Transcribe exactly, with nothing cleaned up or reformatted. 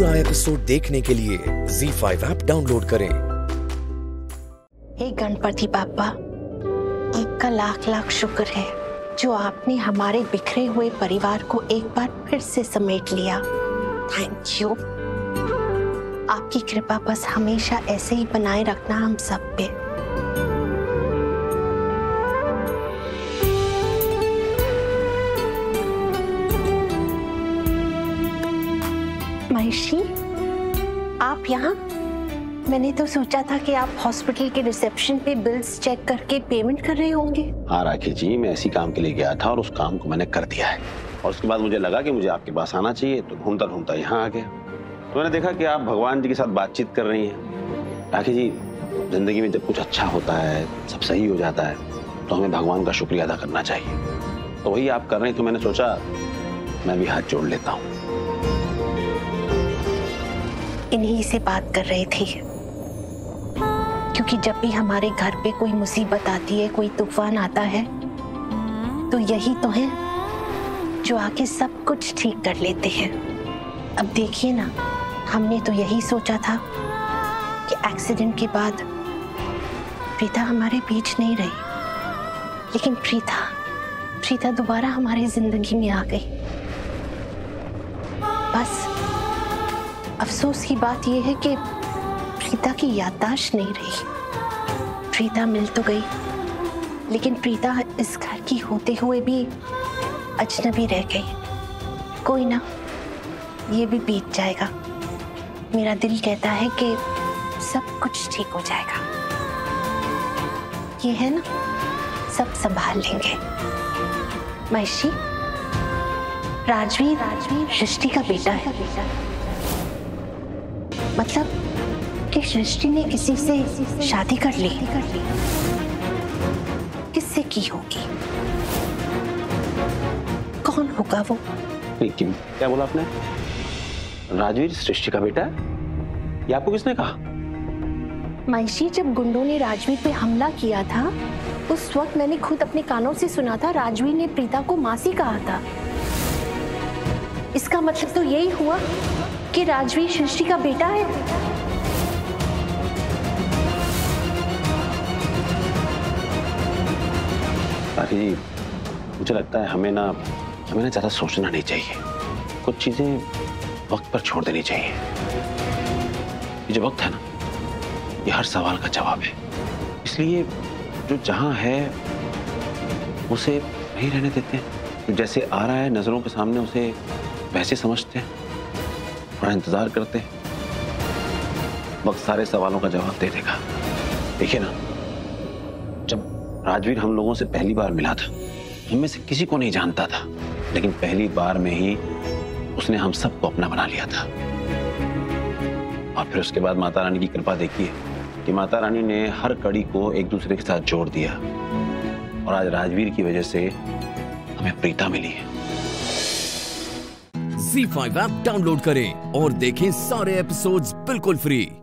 पूरा एपिसोड देखने के लिए ज़ी फाइव ऐप डाउनलोड करें। हे गणपति बाप्पा, आपका लाख लाख शुक्र है जो आपने हमारे बिखरे हुए परिवार को एक बार फिर से समेट लिया। Thank you. आपकी कृपा बस हमेशा ऐसे ही बनाए रखना हम सब पे। महेशी, आप यहाँ? मैंने तो सोचा था कि आप हॉस्पिटल के रिसेप्शन पे बिल्स चेक करके पेमेंट कर रहे होंगे। हाँ राखी जी, मैं ऐसी काम के लिए गया था और उस काम को मैंने कर दिया है। और उसके बाद मुझे लगा कि मुझे आपके पास आना चाहिए, तो ढूंढता ढूंढता यहाँ आ गया। तो मैंने देखा कि आप भगवान जी के साथ बातचीत कर रही हैं। राखी जी, जिंदगी में जब कुछ अच्छा होता है, सब सही हो जाता है, तो हमें भगवान का शुक्रिया अदा करना चाहिए। तो वही आप कर रही, तो मैंने सोचा मैं भी हाथ जोड़ लेता हूँ। इन्हीं से बात कर रहे थे, क्योंकि जब भी हमारे घर पे कोई मुसीबत आती है, कोई तूफान आता है, तो यही तो है जो आके सब कुछ ठीक कर लेते हैं। अब देखिए ना, हमने तो यही सोचा था कि एक्सीडेंट के बाद प्रीता हमारे बीच नहीं रही, लेकिन प्रीता प्रीता दोबारा हमारी जिंदगी में आ गई। बस अफसोस की बात यह है कि प्रीता की याददाश्त नहीं रही। प्रीता मिल तो गई, लेकिन प्रीता इस घर की होते हुए भी अजनबी रह गई। कोई ना, ये भी बीत जाएगा। मेरा दिल कहता है कि सब कुछ ठीक हो जाएगा। ये है ना, सब संभाल लेंगे। महेशी, राजवीर राजवीर सृष्टि का बेटा है। मतलब कि सृष्टि ने किसी से शादी कर ली। किससे की होगी? कौन होगा वो? लेकिन क्या बोला आपने? राजवीर सृष्टि का बेटा है? ये आपको किसने कहा? महेशी, जब गुंडों ने राजवीर पे हमला किया था, उस वक्त मैंने खुद अपने कानों से सुना था राजवीर ने प्रीता को मासी कहा था। इसका मतलब तो यही हुआ कि राजवीर सृष्टि का बेटा है। राखी जी, मुझे लगता है हमें ना हमें ना ज्यादा सोचना नहीं चाहिए। कुछ चीजें वक्त पर छोड़ देनी चाहिए। ये जो वक्त है ना, ये हर सवाल का जवाब है। इसलिए जो जहां है उसे वहीं रहने देते हैं। जैसे आ रहा है नजरों के सामने, उसे वैसे समझते हैं, थोड़ा इंतजार करते हैं। वक्त सारे सवालों का जवाब दे देगा। देखिए ना, जब राजवीर हम लोगों से पहली बार मिला था, हम में से किसी को नहीं जानता था, लेकिन पहली बार में ही उसने हम सबको अपना बना लिया था। और फिर उसके बाद माता रानी की कृपा देखिए कि माता रानी ने हर कड़ी को एक दूसरे के साथ जोड़ दिया, और आज राजवीर की वजह से हमें प्रीता मिली है। ज़ी फाइव ऐप डाउनलोड करें और देखें सारे एपिसोड्स बिल्कुल फ्री।